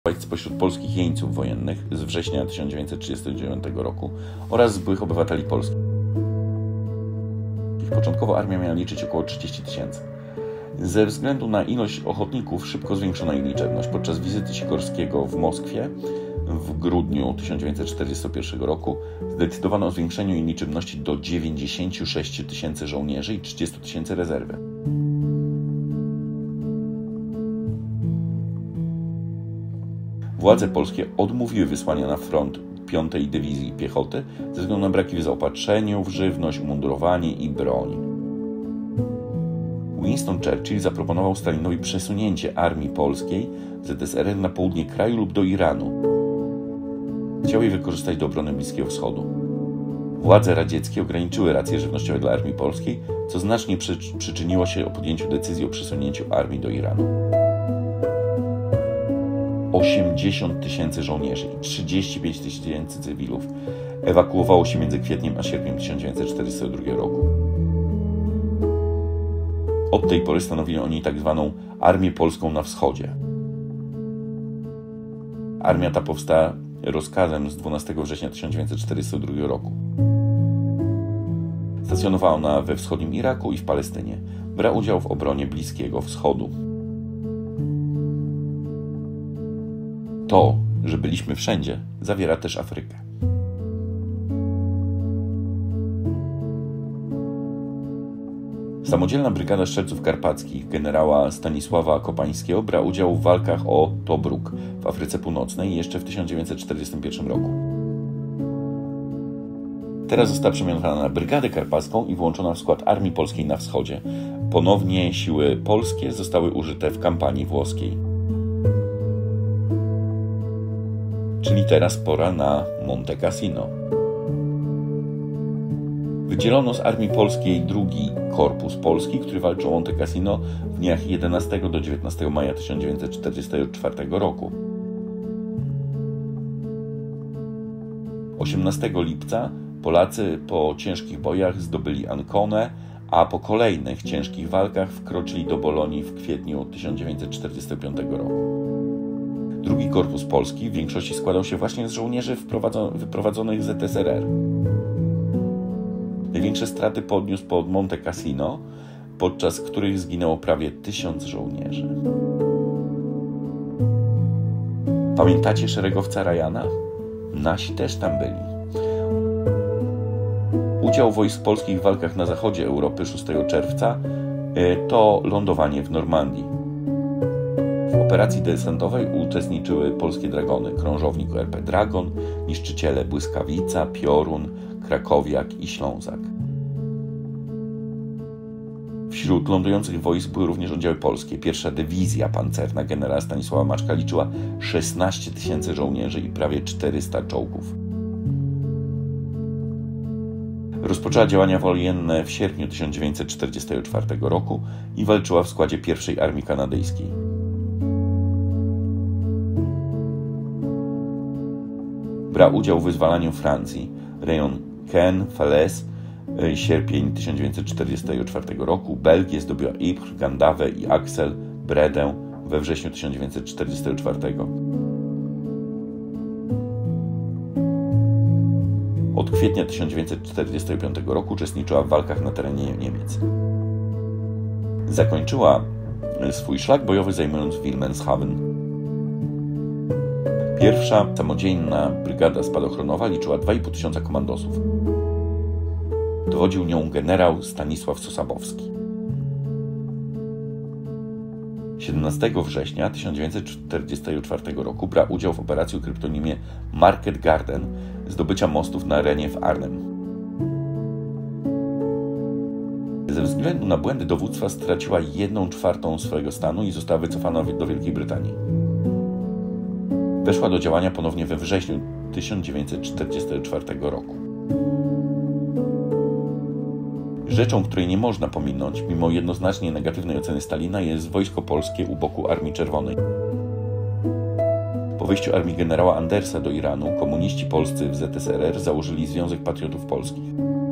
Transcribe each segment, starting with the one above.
spośród polskich jeńców wojennych z września 1939 roku oraz z byłych obywateli Polski. Początkowo armia miała liczyć około 30 000. Ze względu na ilość ochotników szybko zwiększono jej liczebność. Podczas wizyty Sikorskiego w Moskwie w grudniu 1941 roku zdecydowano o zwiększeniu jej liczebności do 96 000 żołnierzy i 30 000 rezerwy. Władze polskie odmówiły wysłania na front 5. Dywizji Piechoty ze względu na braki w zaopatrzeniu, w żywność, umundurowanie i broń. Winston Churchill zaproponował Stalinowi przesunięcie armii polskiej ZSRR na południe kraju lub do Iranu. Chciał jej wykorzystać do obrony Bliskiego Wschodu. Władze radzieckie ograniczyły racje żywnościowe dla armii polskiej, co znacznie przyczyniło się o podjęciu decyzji o przesunięciu armii do Iranu. 80 000 żołnierzy i 35 000 cywilów ewakuowało się między kwietniem a sierpniem 1942 roku. Od tej pory stanowili oni tak zwaną Armię Polską na Wschodzie. Armia ta powstała rozkazem z 12 września 1942 roku. Stacjonowała ona we wschodnim Iraku i w Palestynie. Brała udział w obronie Bliskiego Wschodu. To, że byliśmy wszędzie, zawiera też Afrykę. Samodzielna Brygada Strzelców Karpackich generała Stanisława Kopańskiego brała udział w walkach o Tobruk w Afryce Północnej jeszcze w 1941 roku. Teraz została przemianowana na Brygadę Karpacką i włączona w skład Armii Polskiej na Wschodzie. Ponownie siły polskie zostały użyte w kampanii włoskiej. Czyli teraz pora na Monte Cassino. Wydzielono z Armii Polskiej drugi Korpus Polski, który walczył o Monte Cassino w dniach 11 do 19 maja 1944 roku. 18 lipca Polacy po ciężkich bojach zdobyli Ancone, a po kolejnych ciężkich walkach wkroczyli do Bolonii w kwietniu 1945 roku. Drugi Korpus Polski w większości składał się właśnie z żołnierzy wyprowadzonych z ZSRR. Największe straty poniósł pod Monte Cassino, podczas których zginęło prawie 1000 żołnierzy. Pamiętacie szeregowca Ryana? Nasi też tam byli. Udział wojsk polskich w walkach na zachodzie Europy 6 czerwca to lądowanie w Normandii. W operacji desantowej uczestniczyły polskie dragony, krążownik ORP Dragon, niszczyciele Błyskawica, Piorun, Krakowiak i Ślązak. Wśród lądujących wojsk były również oddziały polskie. Pierwsza dywizja pancerna generała Stanisława Maczka liczyła 16 000 żołnierzy i prawie 400 czołgów. Rozpoczęła działania wojenne w sierpniu 1944 roku i walczyła w składzie pierwszej Armii Kanadyjskiej. Brał udział w wyzwalaniu Francji. Rejon Caen, Falaise, sierpień 1944 roku. Belgię zdobyła Ypres, Gandawę i Axel, Bredę we wrześniu 1944. Od kwietnia 1945 roku uczestniczyła w walkach na terenie Niemiec. Zakończyła swój szlak bojowy zajmując Wilhelmshaven. Pierwsza samodzielna brygada spadochronowa liczyła 2500 komandosów. Dowodził nią generał Stanisław Sosabowski. 17 września 1944 roku brał udział w operacji o kryptonimie Market Garden zdobycia mostów na Renie w Arnhem. Ze względu na błędy dowództwa straciła 1/4 swojego stanu i została wycofana do Wielkiej Brytanii. Weszła do działania ponownie we wrześniu 1944 roku. Rzeczą, której nie można pominąć, mimo jednoznacznie negatywnej oceny Stalina, jest wojsko polskie u boku Armii Czerwonej. Po wyjściu armii generała Andersa do Iranu, komuniści polscy w ZSRR założyli Związek Patriotów Polskich.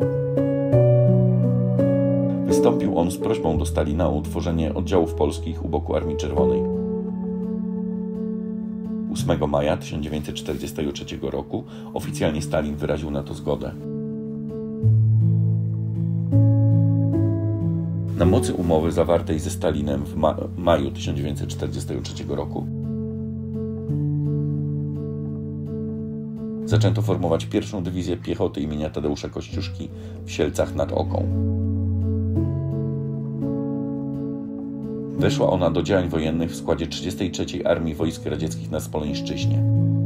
Wystąpił on z prośbą do Stalina o utworzenie oddziałów polskich u boku Armii Czerwonej. 8 maja 1943 roku oficjalnie Stalin wyraził na to zgodę. Na mocy umowy zawartej ze Stalinem w maju 1943 roku zaczęto formować pierwszą dywizję piechoty imienia Tadeusza Kościuszki w Sielcach nad Oką. Weszła ona do działań wojennych w składzie 33. Armii Wojsk Radzieckich na Smoleńszczyźnie.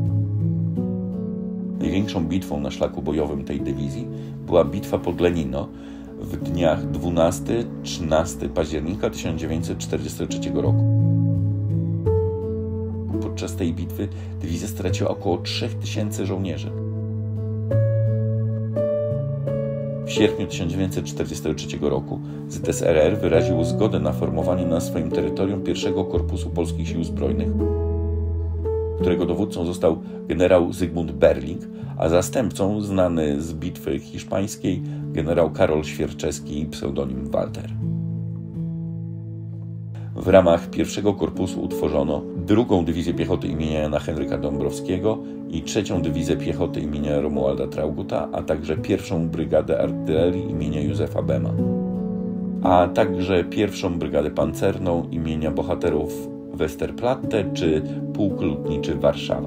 Największą bitwą na szlaku bojowym tej dywizji była bitwa pod Lenino w dniach 12-13 października 1943 roku. Podczas tej bitwy dywizja straciła około 3000 żołnierzy. W sierpniu 1943 roku ZSRR wyraził zgodę na formowanie na swoim terytorium pierwszego korpusu polskich sił zbrojnych, którego dowódcą został generał Zygmunt Berling, a zastępcą znany z bitwy hiszpańskiej generał Karol Świerczewski, pseudonim Walter. W ramach pierwszego korpusu utworzono drugą dywizję piechoty imienia Jana Henryka Dąbrowskiego i trzecią dywizję piechoty imienia Romualda Trauguta, a także pierwszą brygadę artylerii imienia Józefa Bema, a także pierwszą brygadę pancerną imienia bohaterów Westerplatte czy pułk lotniczy Warszawa.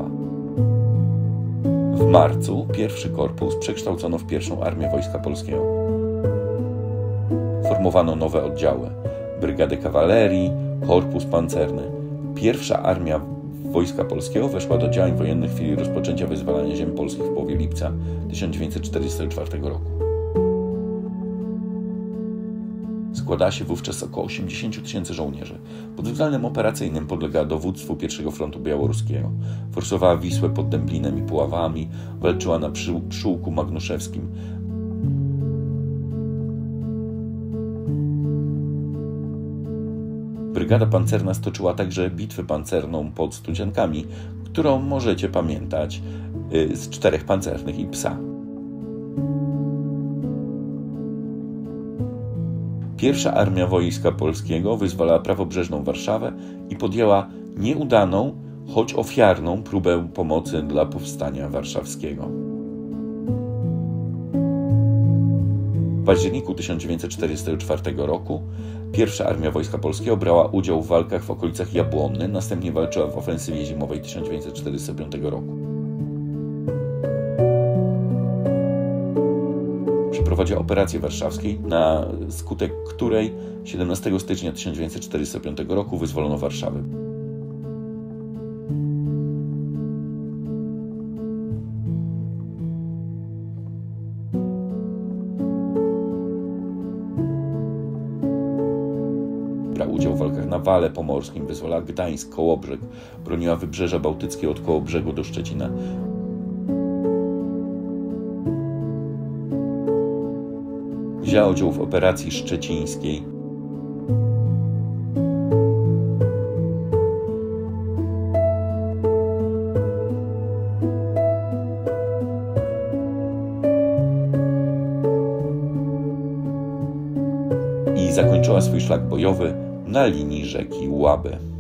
W marcu pierwszy korpus przekształcono w pierwszą Armię Wojska Polskiego. Formowano nowe oddziały: Brygadę Kawalerii, Korpus Pancerny. Pierwsza Armia Wojska Polskiego weszła do działań wojennych w chwili rozpoczęcia wyzwalania ziem polskich w połowie lipca 1944 roku. Składała się wówczas około 80 000 żołnierzy. Pod względem operacyjnym podlegała dowództwu I Frontu Białoruskiego. Forsowała Wisłę pod Dęblinem i Puławami, walczyła na Przyłku Magnuszewskim. Brygada Pancerna stoczyła także bitwę pancerną pod Studziankami, którą możecie pamiętać z 4 pancernych i psa. Pierwsza Armia Wojska Polskiego wyzwalała prawobrzeżną Warszawę i podjęła nieudaną, choć ofiarną próbę pomocy dla powstania warszawskiego. W październiku 1944 roku Pierwsza Armia Wojska Polskiego brała udział w walkach w okolicach Jabłonny, następnie walczyła w ofensywie zimowej 1945 roku. Przeprowadziła operację warszawskiej, na skutek której 17 stycznia 1945 roku wyzwolono Warszawę. Brała udział w walkach na Wale Pomorskim, wyzwalała Gdańsk, Kołobrzeg, broniła Wybrzeża Bałtyckiego od Kołobrzegu do Szczecina. Wzięła udział w operacji szczecińskiej. I zakończyła swój szlak bojowy na linii rzeki Łaby.